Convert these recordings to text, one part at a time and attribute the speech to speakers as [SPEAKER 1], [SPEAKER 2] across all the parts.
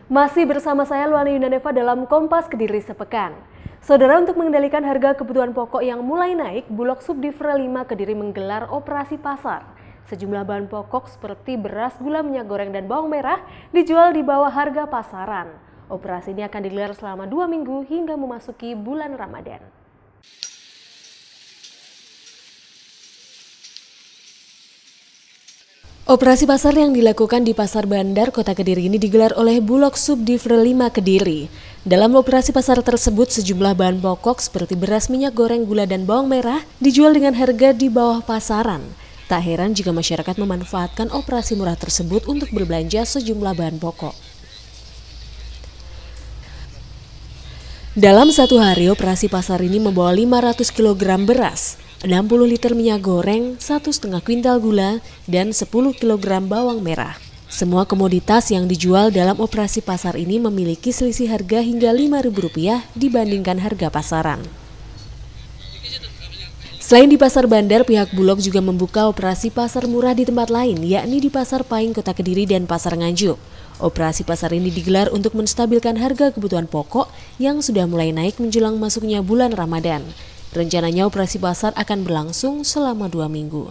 [SPEAKER 1] Masih bersama saya Luana Yundaneva dalam Kompas Kediri Sepekan. Saudara, untuk mengendalikan harga kebutuhan pokok yang mulai naik, Bulog Subdivre 5 Kediri menggelar operasi pasar. Sejumlah bahan pokok seperti beras, gula, minyak goreng, dan bawang merah dijual di bawah harga pasaran. Operasi ini akan digelar selama 2 minggu hingga memasuki bulan Ramadan. Operasi pasar yang dilakukan di Pasar Bandar Kota Kediri ini digelar oleh Bulog Subdivre 5 Kediri. Dalam operasi pasar tersebut, sejumlah bahan pokok seperti beras, minyak goreng, gula, dan bawang merah dijual dengan harga di bawah pasaran. Tak heran jika masyarakat memanfaatkan operasi murah tersebut untuk berbelanja sejumlah bahan pokok. Dalam satu hari, operasi pasar ini membawa 500 kg beras, 60 liter minyak goreng, 1,5 kuintal gula, dan 10 kg bawang merah. Semua komoditas yang dijual dalam operasi pasar ini memiliki selisih harga hingga Rp5.000 dibandingkan harga pasaran. Selain di Pasar Bandar, pihak Bulog juga membuka operasi pasar murah di tempat lain, yakni di Pasar Paing Kota Kediri dan Pasar Nganjuk. Operasi pasar ini digelar untuk menstabilkan harga kebutuhan pokok yang sudah mulai naik menjelang masuknya bulan Ramadan. Rencananya operasi pasar akan berlangsung selama 2 minggu.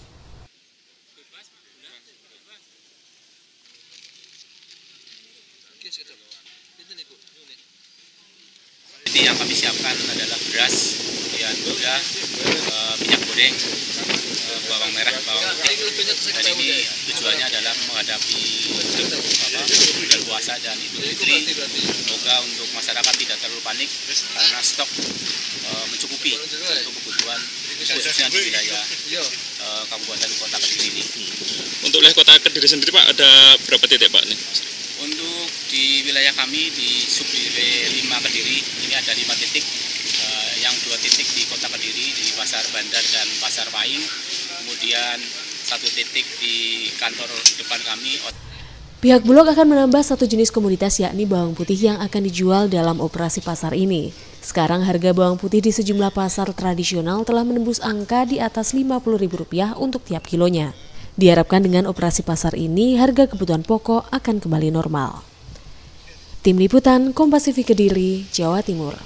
[SPEAKER 2] Jadi yang kami siapkan adalah beras, kemudian gula, minyak goreng, bawang merah, bawang putih. Dan ini tujuannya adalah menghadapi bulan puasa dan Idul Fitri. Semoga untuk masyarakat tidak terlalu panik karena stok mencukupi untuk kebutuhan khususnya di wilayah Kabupaten Kota Kediri ini.
[SPEAKER 3] Untuk wilayah Kota Kediri sendiri Pak, ada berapa titik Pak nih?
[SPEAKER 2] Untuk di wilayah kami di Subdivre 5 Kediri ini ada 5 titik, yang 2 titik di Kota Kediri di Pasar Bandar dan Pasar Paing, kemudian 1 titik di kantor depan kami.
[SPEAKER 1] Pihak Bulog akan menambah 1 jenis komoditas yakni bawang putih yang akan dijual dalam operasi pasar ini. Sekarang harga bawang putih di sejumlah pasar tradisional telah menembus angka di atas Rp50.000 untuk tiap kilonya. Diharapkan dengan operasi pasar ini, harga kebutuhan pokok akan kembali normal. Tim Liputan Kompas TV Kediri, Jawa Timur.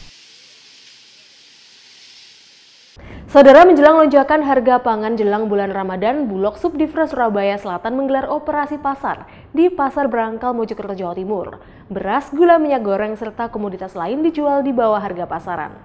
[SPEAKER 1] Saudara, menjelang lonjakan harga pangan jelang bulan Ramadan, Bulog Subdivre Surabaya Selatan menggelar operasi pasar di Pasar Brangkal, Mojokerto, Jawa Timur. Beras, gula, minyak goreng, serta komoditas lain dijual di bawah harga pasaran.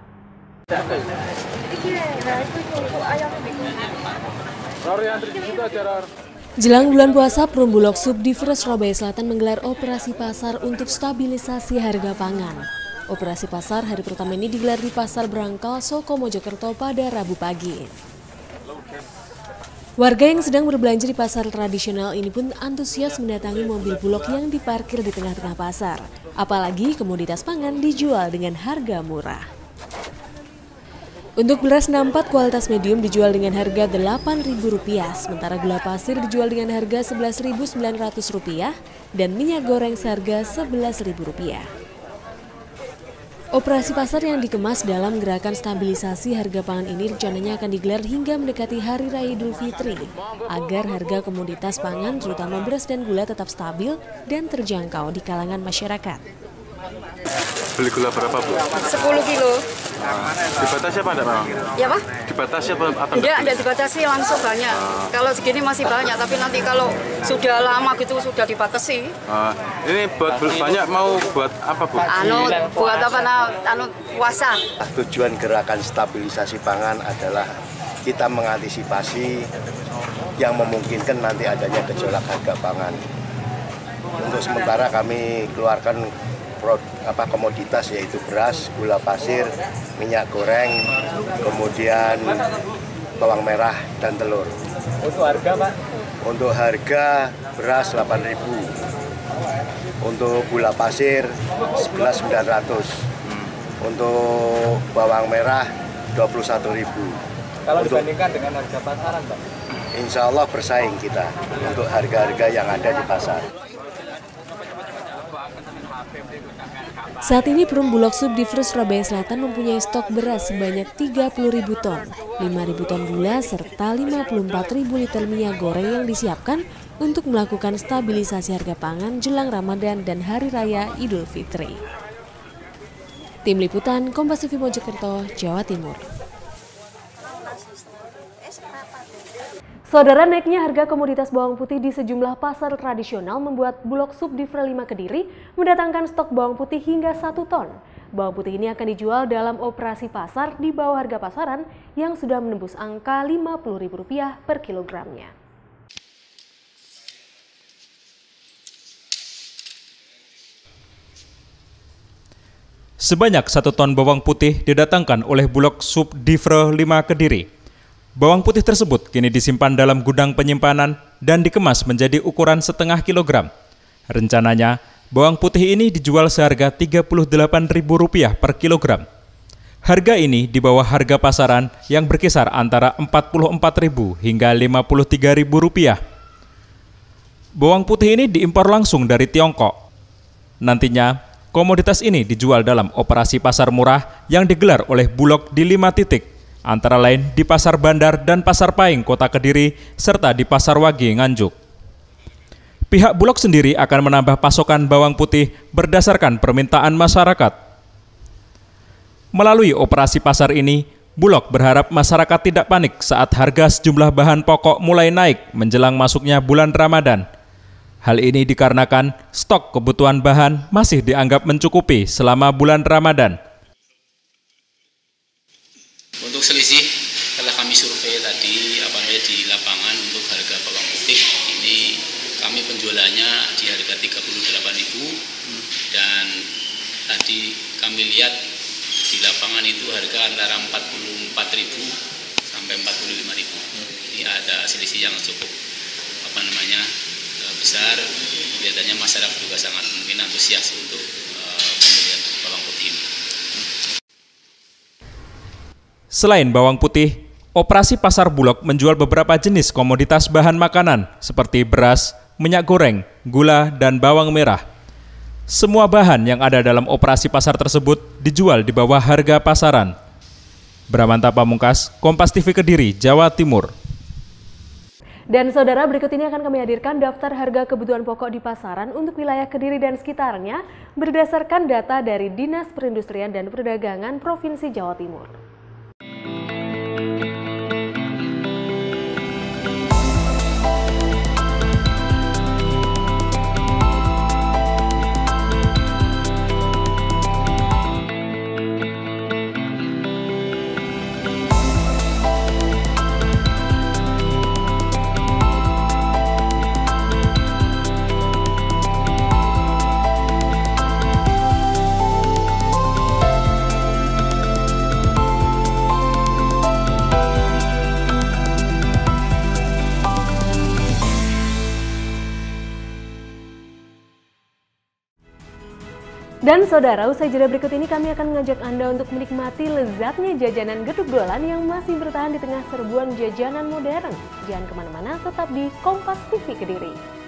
[SPEAKER 1] Jelang bulan puasa, Perum Bulog Subdivre Surabaya Selatan menggelar operasi pasar untuk stabilisasi harga pangan. Operasi pasar hari pertama ini digelar di Pasar Brangkal, Soko, Mojokerto pada Rabu pagi. Warga yang sedang berbelanja di pasar tradisional ini pun antusias mendatangi mobil Bulog yang diparkir di tengah-tengah pasar. Apalagi komoditas pangan dijual dengan harga murah. Untuk beras 64 kualitas medium dijual dengan harga Rp8.000, sementara gula pasir dijual dengan harga Rp11.900 dan minyak goreng seharga Rp11.000. Operasi pasar yang dikemas dalam gerakan stabilisasi harga pangan ini rencananya akan digelar hingga mendekati Hari Raya Idul Fitri, agar harga komoditas pangan terutama beras dan gula tetap stabil dan terjangkau di kalangan masyarakat.
[SPEAKER 4] Beli gula berapa, Bu?
[SPEAKER 5] 10 kilo.
[SPEAKER 4] Dibatasi apa enggak, Bang?
[SPEAKER 5] Ya, Pak?
[SPEAKER 4] Dibatasi apa
[SPEAKER 5] Enggak dibatasi, langsung banyak. Kalau segini masih banyak, tapi nanti kalau sudah lama gitu sudah dibatasi.
[SPEAKER 4] Ini buat banyak mau buat apa, Bu?
[SPEAKER 5] Buat apa? Puasa.
[SPEAKER 6] Tujuan gerakan stabilisasi pangan adalah kita mengantisipasi yang memungkinkan nanti adanya gejolak harga pangan. Untuk sementara kami keluarkan komoditas yaitu beras, gula pasir, minyak goreng, kemudian bawang merah dan telur.
[SPEAKER 7] Untuk harga, Pak?
[SPEAKER 6] Untuk harga beras 8.000, untuk gula pasir 11.900, untuk bawang merah 21.000.
[SPEAKER 7] Kalau dibandingkan dengan harga pasaran, Pak?
[SPEAKER 6] Insya Allah bersaing kita untuk harga-harga yang ada di pasar.
[SPEAKER 1] Saat ini Perum Bulog Subdivre Surabaya Selatan mempunyai stok beras sebanyak 30.000 ton, 5.000 ton gula, serta 54.000 liter minyak goreng yang disiapkan untuk melakukan stabilisasi harga pangan jelang Ramadan dan Hari Raya Idul Fitri. Tim Liputan Kompas TV Mojokerto, Jawa Timur. Saudara, naiknya harga komoditas bawang putih di sejumlah pasar tradisional membuat Bulog Subdivre 5 Kediri mendatangkan stok bawang putih hingga 1 ton. Bawang putih ini akan dijual dalam operasi pasar di bawah harga pasaran yang sudah menembus angka Rp50.000 per kilogramnya.
[SPEAKER 8] Sebanyak 1 ton bawang putih didatangkan oleh Bulog Subdivre 5 Kediri. Bawang putih tersebut kini disimpan dalam gudang penyimpanan dan dikemas menjadi ukuran setengah kilogram. Rencananya, bawang putih ini dijual seharga Rp38.000 per kilogram. Harga ini di bawah harga pasaran yang berkisar antara Rp44.000 hingga Rp53.000. Bawang putih ini diimpor langsung dari Tiongkok. Nantinya, komoditas ini dijual dalam operasi pasar murah yang digelar oleh Bulog di 5 titik. Antara lain di Pasar Bandar dan Pasar Paing, Kota Kediri, serta di Pasar Wage, Nganjuk. Pihak Bulog sendiri akan menambah pasokan bawang putih berdasarkan permintaan masyarakat. Melalui operasi pasar ini, Bulog berharap masyarakat tidak panik saat harga sejumlah bahan pokok mulai naik menjelang masuknya bulan Ramadan. Hal ini dikarenakan stok kebutuhan bahan masih dianggap mencukupi selama bulan Ramadan.
[SPEAKER 2] Untuk selisih, setelah kami survei tadi di lapangan untuk harga bawang putih ini kami penjualannya di harga 38.000 dan tadi kami lihat di lapangan itu harga antara 44.000 sampai 45.000. Ini ada selisih yang cukup besar. Kelihatannya masyarakat juga sangat mungkin antusias untuk pembelian bawang putih ini.
[SPEAKER 8] Selain bawang putih, operasi pasar Bulog menjual beberapa jenis komoditas bahan makanan seperti beras, minyak goreng, gula, dan bawang merah. Semua bahan yang ada dalam operasi pasar tersebut dijual di bawah harga pasaran. Bramanta Pamungkas, Kompas TV Kediri, Jawa Timur.
[SPEAKER 1] Dan saudara, berikut ini akan kami hadirkan daftar harga kebutuhan pokok di pasaran untuk wilayah Kediri dan sekitarnya berdasarkan data dari Dinas Perindustrian dan Perdagangan Provinsi Jawa Timur. Dan saudara, usai jeda berikut ini kami akan mengajak Anda untuk menikmati lezatnya jajanan Getuk Dolan yang masih bertahan di tengah serbuan jajanan modern. Jangan kemana-mana, tetap di Kompas TV Kediri.